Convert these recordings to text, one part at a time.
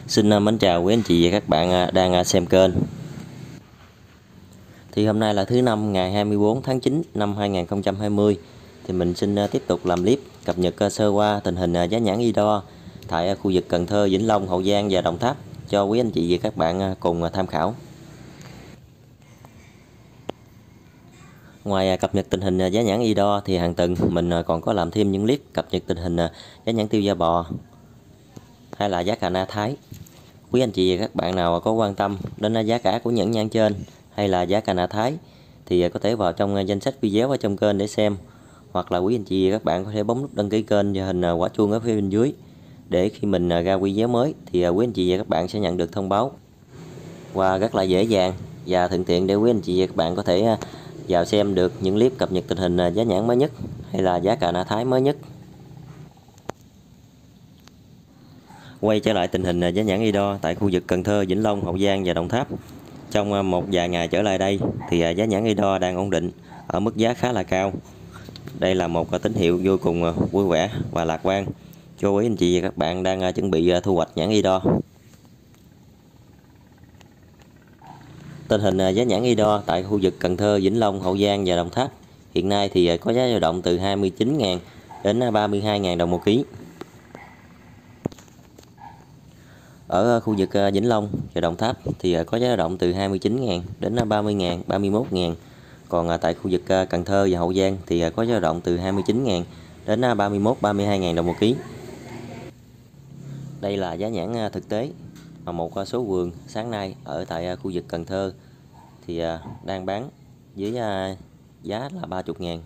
Xin mến chào quý anh chị và các bạn đang xem kênh. Thì hôm nay là thứ năm ngày 24 tháng 9 năm 2020. Thì mình xin tiếp tục làm clip cập nhật sơ qua tình hình giá nhãn Ido tại khu vực Cần Thơ, Vĩnh Long, Hậu Giang và Đồng Tháp cho quý anh chị và các bạn cùng tham khảo. Ngoài cập nhật tình hình giá nhãn Ido thì hàng tuần mình còn có làm thêm những clip cập nhật tình hình giá nhãn tiêu da bò hay là giá cà na Thái. Quý anh chị và các bạn nào có quan tâm đến giá cả của những nhãn trên hay là giá cà na Thái thì có thể vào trong danh sách video ở trong kênh để xem, hoặc là quý anh chị và các bạn có thể bấm nút đăng ký kênh và hình quả chuông ở phía bên dưới để khi mình ra video mới thì quý anh chị và các bạn sẽ nhận được thông báo, và rất là dễ dàng và thuận tiện để quý anh chị và các bạn có thể vào xem được những clip cập nhật tình hình giá nhãn mới nhất hay là giá cà na Thái mới nhất. Quay trở lại tình hình giá nhãn Ido tại khu vực Cần Thơ, Vĩnh Long, Hậu Giang và Đồng Tháp. Trong một vài ngày trở lại đây thì giá nhãn Ido đang ổn định ở mức giá khá là cao. Đây là một tín hiệu vô cùng vui vẻ và lạc quan cho quý anh chị và các bạn đang chuẩn bị thu hoạch nhãn Ido. Tình hình giá nhãn Ido tại khu vực Cần Thơ, Vĩnh Long, Hậu Giang và Đồng Tháp hiện nay thì có giá dao động từ 29.000 đến 32.000 đồng một ký. Ở khu vực Vĩnh Long và Đồng Tháp thì có giá dao động từ 29.000 đến 30.000, 31.000. Còn tại khu vực Cần Thơ và Hậu Giang thì có giá dao động từ 29.000 đến 31, 32.000 đồng một ký. Đây là giá nhãn thực tế mà một số vườn sáng nay ở tại khu vực Cần Thơ thì đang bán với giá là 30.000.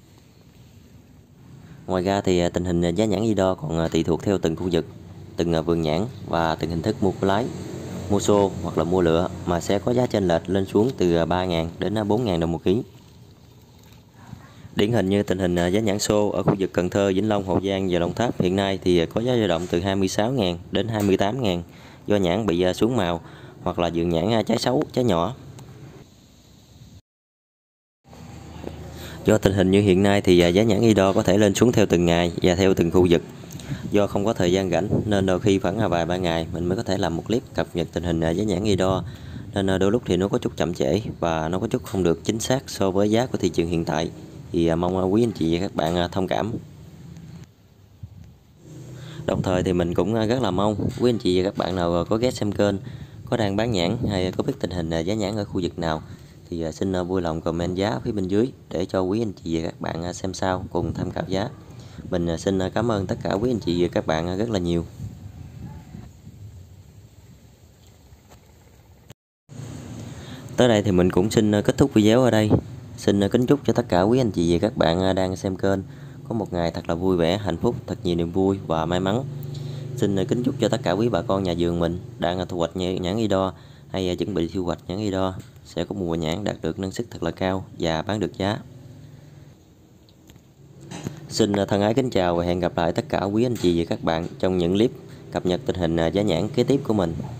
Ngoài ra thì tình hình giá nhãn Ido còn tùy thuộc theo từng khu vực, từng vườn nhãn và từng hình thức mua lái, mua xô hoặc là mua lựa mà sẽ có giá chênh lệch lên xuống từ 3.000 đến 4.000 đồng một ký. Điển hình như tình hình giá nhãn xô ở khu vực Cần Thơ, Vĩnh Long, Hậu Giang và Đồng Tháp hiện nay thì có giá dao động từ 26.000 đến 28.000 do nhãn bị xuống màu hoặc là vườn nhãn trái xấu, trái nhỏ. Do tình hình như hiện nay thì giá nhãn Ido có thể lên xuống theo từng ngày và theo từng khu vực. Do không có thời gian rảnh nên đôi khi khoảng vài ba ngày mình mới có thể làm một clip cập nhật tình hình giá nhãn Ido, nên đôi lúc thì nó có chút chậm trễ và nó có chút không được chính xác so với giá của thị trường hiện tại, thì mong quý anh chị và các bạn thông cảm. Đồng thời thì mình cũng rất là mong quý anh chị và các bạn nào có ghé xem kênh, có đang bán nhãn hay có biết tình hình giá nhãn ở khu vực nào thì xin vui lòng comment giá phía bên dưới để cho quý anh chị và các bạn xem sao cùng tham khảo giá. Mình xin cảm ơn tất cả quý anh chị và các bạn rất là nhiều. Tới đây thì mình cũng xin kết thúc video ở đây. Xin kính chúc cho tất cả quý anh chị và các bạn đang xem kênh có một ngày thật là vui vẻ, hạnh phúc, thật nhiều niềm vui và may mắn. Xin kính chúc cho tất cả quý bà con nhà vườn mình đang thu hoạch nhãn Ido hay chuẩn bị thu hoạch nhãn Ido sẽ có mùa nhãn đạt được năng suất thật là cao và bán được giá. Xin thân ái kính chào và hẹn gặp lại tất cả quý anh chị và các bạn trong những clip cập nhật tình hình giá nhãn kế tiếp của mình.